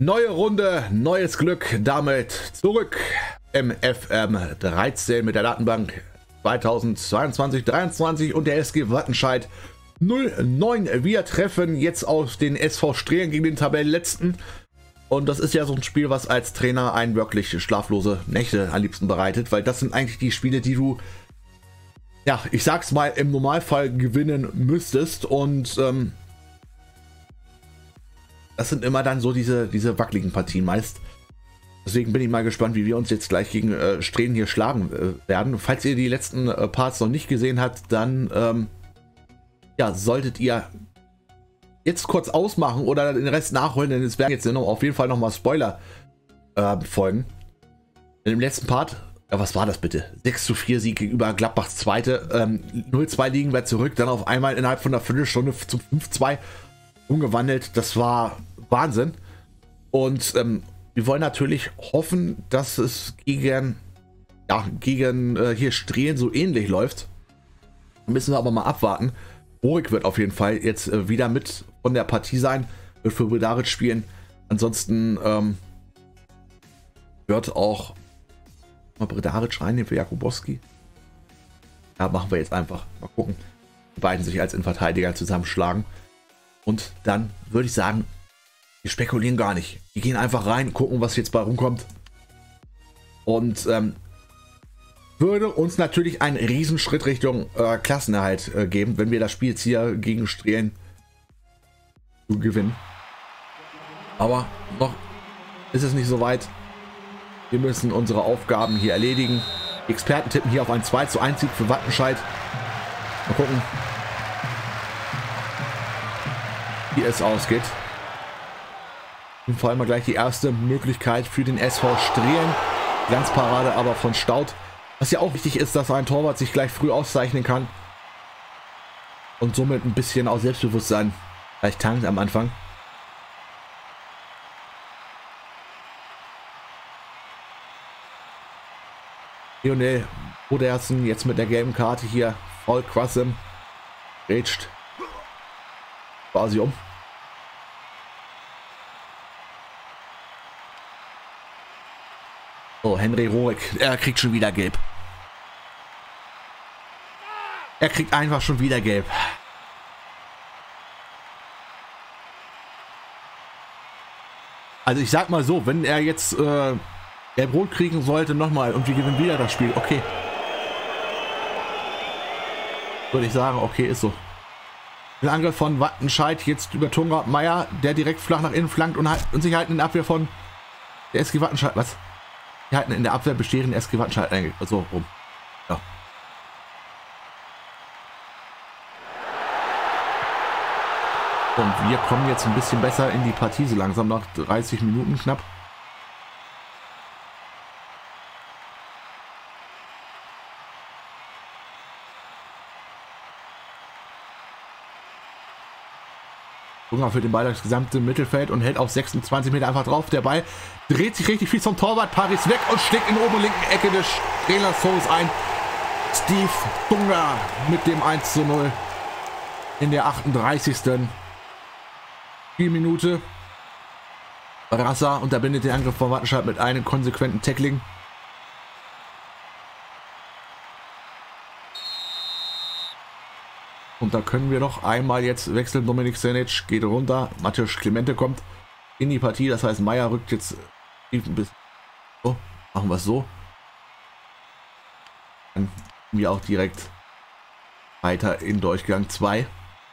Neue Runde, neues Glück, damit zurück im FM 13 mit der Datenbank 2022-23 und der SG Wattenscheid 09. Wir treffen jetzt auf den SV Strehlen gegen den Tabellenletzten. Und das ist ja so ein Spiel, was als Trainer einen wirklich schlaflose Nächte am liebsten bereitet, weil das sind eigentlich die Spiele, die du, ja, ich sag's mal, im Normalfall gewinnen müsstest. Und das sind immer dann so diese wackeligen Partien meist. Deswegen bin ich mal gespannt, wie wir uns jetzt gleich gegen Strehlen hier schlagen werden. Falls ihr die letzten Parts noch nicht gesehen habt, dann ja, solltet ihr jetzt kurz ausmachen oder den Rest nachholen, denn es werden jetzt auf jeden Fall nochmal Spoiler folgen. Im letzten Part, ja, was war das bitte? 6:4 Sieg gegenüber Gladbachs Zweite. 0:2 liegen wir zurück, dann auf einmal innerhalb von einer Viertelstunde zum 5:2 umgewandelt. Das war Wahnsinn. Und wir wollen natürlich hoffen, dass es gegen hier Strehlen so ähnlich läuft. Müssen wir aber mal abwarten. Borik wird auf jeden Fall jetzt wieder mit von der Partie sein, wird für Bredaric spielen. Ansonsten wird auch mal Bredaric reinnehmen für Jakubowski. Ja, machen wir jetzt einfach. Mal gucken. Die beiden sich als Innenverteidiger zusammenschlagen. Und dann würde ich sagen, wir spekulieren gar nicht. Wir gehen einfach rein, gucken, was jetzt bei rumkommt. Und würde uns natürlich einen Riesenschritt Richtung Klassenerhalt geben, wenn wir das Spiel jetzt hier gegen Strehlen gewinnen. Aber noch ist es nicht so weit. Wir müssen unsere Aufgaben hier erledigen. Die Experten tippen hier auf einen 2:1 Sieg für Wattenscheid. Mal gucken, wie es ausgeht. Und vor allem mal gleich die erste Möglichkeit für den SV Strehlen. Glanzparade aber von Staud. Was ja auch wichtig ist, dass ein Torwart sich gleich früh auszeichnen kann. Und somit ein bisschen auch Selbstbewusstsein gleich tankt am Anfang. Lionel Brodersen jetzt mit der gelben Karte hier. Paul Quassem rätscht quasi um. Oh, Henry Rohrig, er kriegt schon wieder gelb. Er kriegt einfach schon wieder gelb. Also ich sag mal so, wenn er jetzt gelb-rot kriegen sollte, nochmal und wir gewinnen wieder das Spiel, okay. Würde ich sagen, okay, ist so. Der Angriff von Wattenscheid jetzt über Tunga Meier, der direkt flach nach innen flankt und sich halten in der Abwehr von der SG Wattenscheid. Was? Die halten in der Abwehr bestehenden SG Wattenscheid so rum. Ja. Und wir kommen jetzt ein bisschen besser in die Partie, so langsam nach 30 Minuten knapp. Für den Ball das gesamte Mittelfeld und hält auf 26 Meter einfach drauf. Der Ball dreht sich richtig viel zum Torwart. Paris weg und schlägt in der oberen linken Ecke des Strehlers Tores ein. Steve Tunga mit dem 1:0 in der 38. Spielminute. Rassa unterbindet den Angriff von Wattenscheid mit einem konsequenten Tackling. Und da können wir noch einmal jetzt wechseln. Dominik Senic geht runter. Mateusz Clemente kommt in die Partie. Das heißt, Meier rückt jetzt ein bisschen. So, machen wir es so. Dann gehen wir auch direkt weiter in Durchgang 2.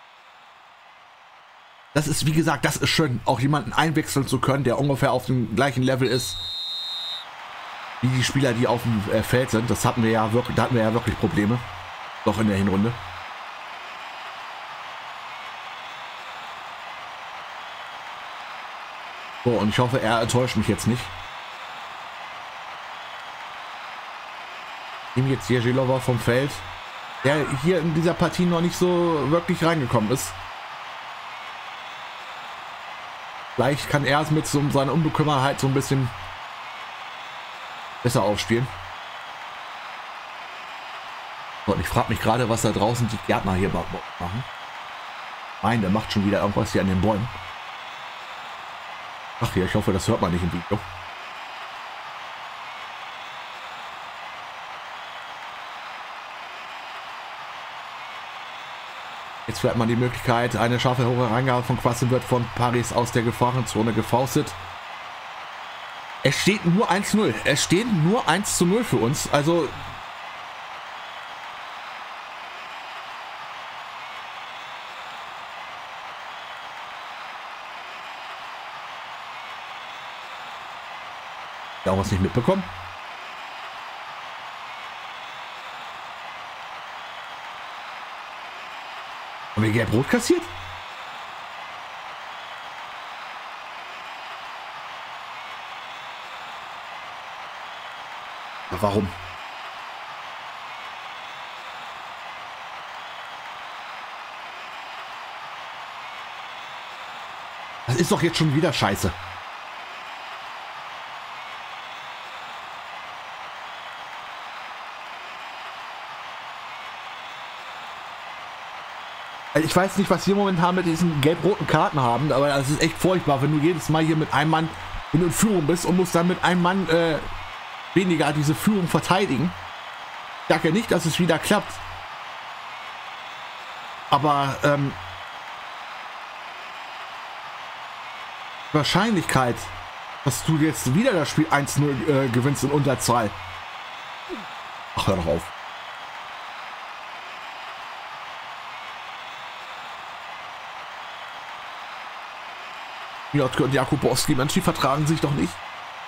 Das ist, wie gesagt, das ist schön, auch jemanden einwechseln zu können, der ungefähr auf dem gleichen Level ist wie die Spieler, die auf dem Feld sind. Das hatten wir ja wirklich, da hatten wir ja wirklich Probleme. Doch in der Hinrunde. So, und ich hoffe, er enttäuscht mich jetzt nicht. Ihm jetzt Ježilova vom Feld, der hier in dieser Partie noch nicht so wirklich reingekommen ist. Vielleicht kann er es mit seiner Unbekümmerheit so ein bisschen besser aufspielen. So, und ich frage mich gerade, was da draußen die Gärtner hier machen. Nein, der macht schon wieder irgendwas hier an den Bäumen. Ach ja, ich hoffe, das hört man nicht im Video. Jetzt hat man die Möglichkeit, eine scharfe hohe Reingabe von Quassen wird von Paris aus der Gefahrenzone gefaustet. Es steht nur 1-0. Es steht nur 1:0 für uns. Also auch was nicht mitbekommen. Haben wir gelb-rot kassiert? Warum? Das ist doch jetzt schon wieder scheiße. Also ich weiß nicht, was wir momentan mit diesen gelb-roten Karten haben, aber das ist echt furchtbar, wenn du jedes Mal hier mit einem Mann in Führung bist und musst dann mit einem Mann weniger diese Führung verteidigen. Ich sage ja nicht, dass es wieder klappt. Aber Wahrscheinlichkeit, dass du jetzt wieder das Spiel 1:0 gewinnst in Unterzahl. Ach, hör doch auf. Miotke und Jakubowski, Mensch, die vertragen sich doch nicht.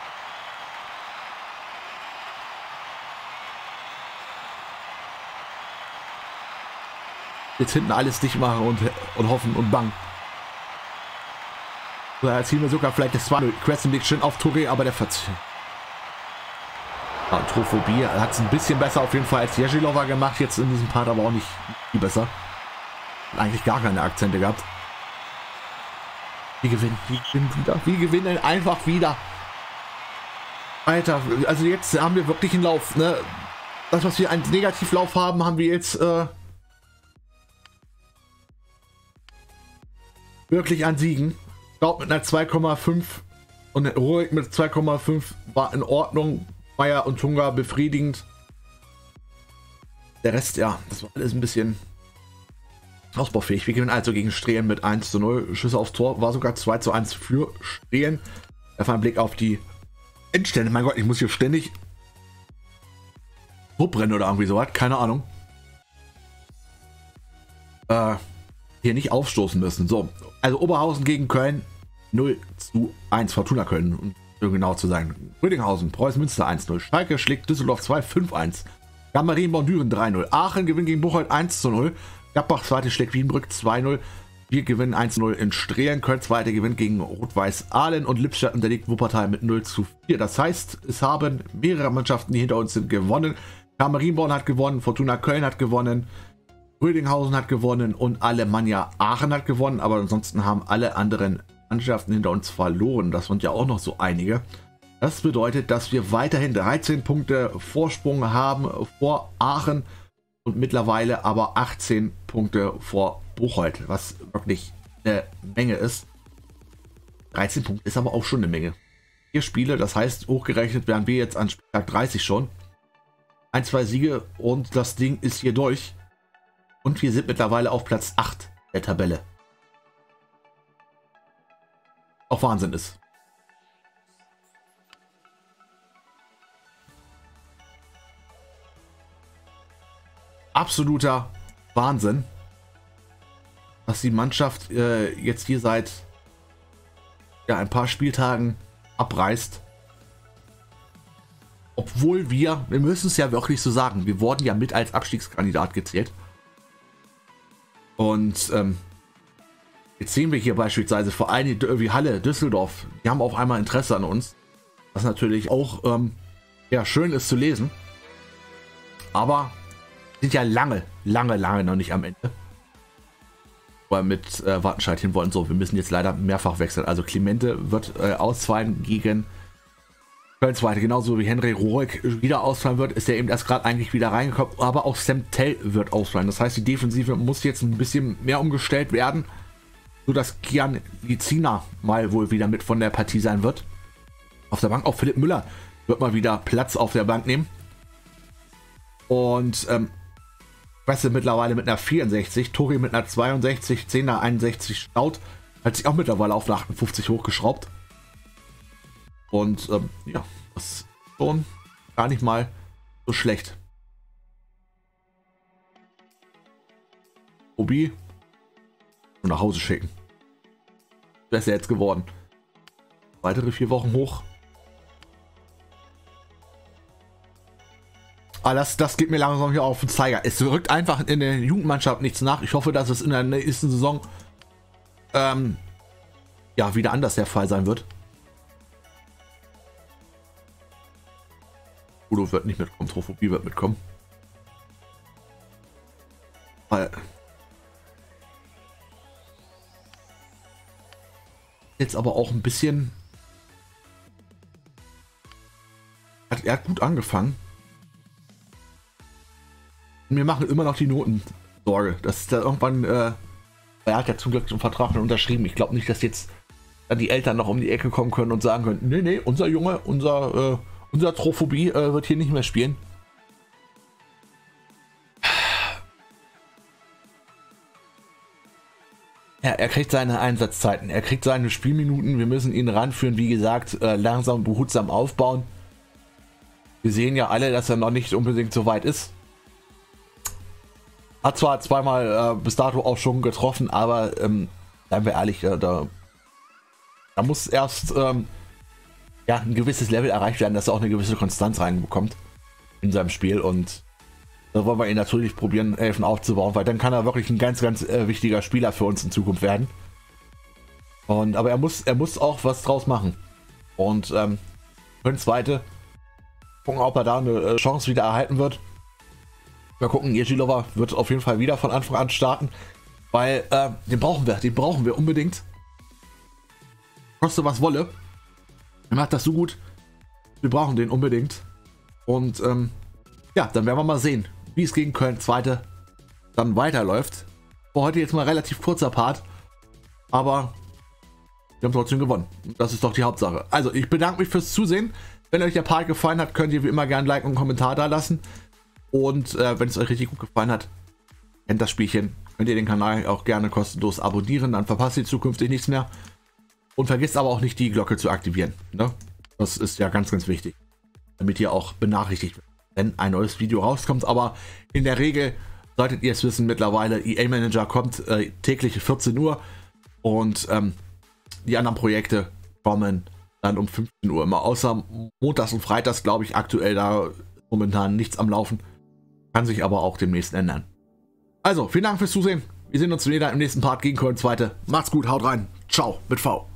Jetzt hinten alles dicht machen und hoffen und bangen. So, da ziehen wir sogar vielleicht das 2-0. Crescent liegt schön auf Touré, aber der verzichtet. Trophobie hat es ein bisschen besser auf jeden Fall als Ježilova gemacht, jetzt in diesem Part aber auch nicht viel besser. Hat eigentlich gar keine Akzente gehabt. Wir gewinnen wieder. Wir gewinnen einfach wieder. Alter, also jetzt haben wir wirklich einen Lauf, ne? Das, was wir einen Negativlauf haben, haben wir jetzt wirklich an Siegen. Ich glaube mit einer 2,5 und Ruhig mit 2,5 war in Ordnung. Meier und Tunga befriedigend. Der Rest, ja, das war alles ein bisschen ausbaufähig. Wir gewinnen also gegen Strehlen mit 1:0. Schüsse aufs Tor war sogar 2:1 für Strehlen. Einfach ein Blick auf die Endstände. Mein Gott, ich muss hier ständig hochbrennen oder irgendwie sowas. Keine Ahnung. Hier nicht aufstoßen müssen. So, also Oberhausen gegen Köln 0:1. Fortuna Köln, um genau zu sein. Rödinghausen, Preußen Münster 1:0. Schalke schlägt Düsseldorf 2, 5:1. Gammarin Düren 3:0. Aachen gewinnt gegen Bocholt 1:0. Gladbach zweite schlägt Wiedenbrück 2:0. Wir gewinnen 1:0 in Strehlen. Köln zweite gewinnt gegen Rot-Weiß Aalen und Lippstadt unterliegt Wuppertal mit 0:4. Das heißt, es haben mehrere Mannschaften, die hinter uns sind, gewonnen. Marienborn hat gewonnen, Fortuna Köln hat gewonnen, Rödinghausen hat gewonnen und Alemannia Aachen hat gewonnen. Aber ansonsten haben alle anderen Mannschaften hinter uns verloren. Das sind ja auch noch so einige. Das bedeutet, dass wir weiterhin 13 Punkte Vorsprung haben vor Aachen und mittlerweile aber 18 Punkte vor Bocholt, was wirklich eine Menge ist. 13 Punkte ist aber auch schon eine Menge. 4 Spiele, das heißt, hochgerechnet wären wir jetzt an Spieltag 30 schon. 1, 2 Siege und das Ding ist hier durch. Und wir sind mittlerweile auf Platz 8 der Tabelle. Auch Wahnsinn ist. Absoluter Wahnsinn, dass die Mannschaft jetzt hier seit ein paar Spieltagen abreißt. Obwohl wir müssen es ja wirklich so sagen, wir wurden ja mit als Abstiegskandidat gezählt. Und jetzt sehen wir hier beispielsweise Vereine wie Halle, Düsseldorf, die haben auf einmal Interesse an uns. Was natürlich auch ja, schön ist zu lesen. Aber sind ja lange noch nicht am Ende. Weil mit Wattenscheid hin wollen. So, wir müssen jetzt leider mehrfach wechseln. Also Clemente wird ausfallen gegen Köln zweite. Genauso wie Henry Rohrig wieder ausfallen wird, ist er eben erst gerade eigentlich wieder reingekommen. Aber auch Sam Tell wird ausfallen. Das heißt, die Defensive muss jetzt ein bisschen mehr umgestellt werden. so dass Kian Lizina mal wohl wieder mit von der Partie sein wird. Auf der Bank auch Philipp Müller wird mal wieder Platz auf der Bank nehmen. Und Wessel mittlerweile mit einer 64, Tori mit einer 62, 10er 61, Staud hat sich auch mittlerweile auf eine 58 hochgeschraubt. Und ja, das ist schon gar nicht mal so schlecht. Obi nach Hause schicken. Das ist ja jetzt geworden. Weitere 4 Wochen hoch. Aber das geht mir langsam hier auf den Zeiger. Es rückt einfach in der Jugendmannschaft nichts nach. Ich hoffe, dass es in der nächsten Saison ja wieder anders der Fall sein wird. Udo wird nicht mitkommen, Trophobie wird mitkommen. Weil jetzt aber auch ein bisschen. Er hat gut angefangen. Mir machen immer noch die Noten Sorge. Das ist da irgendwann. Er hat ja zum Glück einen Vertrag unterschrieben. Ich glaube nicht, dass jetzt dann die Eltern noch um die Ecke kommen können und sagen können: Nee, unser Junge, unser Trophobie wird hier nicht mehr spielen. Ja, er kriegt seine Einsatzzeiten, er kriegt seine Spielminuten. Wir müssen ihn ranführen, wie gesagt, langsam, behutsam aufbauen. Wir sehen ja alle, dass er noch nicht unbedingt so weit ist. Hat zwar zweimal bis dato auch schon getroffen, aber seien wir ehrlich, da muss erst ja, ein gewisses Level erreicht werden, dass er auch eine gewisse Konstanz reinbekommt in seinem Spiel, und da wollen wir ihn natürlich probieren, helfen aufzubauen, weil dann kann er wirklich ein ganz wichtiger Spieler für uns in Zukunft werden. Aber er muss auch was draus machen. Und können zweite gucken, ob er da eine Chance wieder erhalten wird. Mal gucken, Jezilova wird auf jeden Fall wieder von Anfang an starten, weil den brauchen wir unbedingt. Koste was wolle. Er macht das so gut. Wir brauchen den unbedingt. Und ja, dann werden wir mal sehen, wie es gegen Köln zweite dann weiterläuft. War heute jetzt mal relativ kurzer Part, aber wir haben trotzdem gewonnen. Das ist doch die Hauptsache. Also, ich bedanke mich fürs Zusehen. Wenn euch der Part gefallen hat, könnt ihr wie immer gerne ein Like und einen Kommentar da lassen. Und wenn es euch richtig gut gefallen hat, kennt das Spielchen, könnt ihr den Kanal auch gerne kostenlos abonnieren, dann verpasst ihr zukünftig nichts mehr. Und vergisst aber auch nicht, die Glocke zu aktivieren. Ne? Das ist ja ganz wichtig, damit ihr auch benachrichtigt werdet, wenn ein neues Video rauskommt. Aber in der Regel solltet ihr es wissen, mittlerweile EA Manager kommt täglich 14 Uhr und die anderen Projekte kommen dann um 15 Uhr immer. Außer montags und freitags, glaube ich, aktuell da momentan nichts am Laufen. Kann sich aber auch demnächst ändern. Also, vielen Dank fürs Zusehen. Wir sehen uns wieder im nächsten Part gegen Köln zweite. Macht's gut, haut rein. Ciao mit V.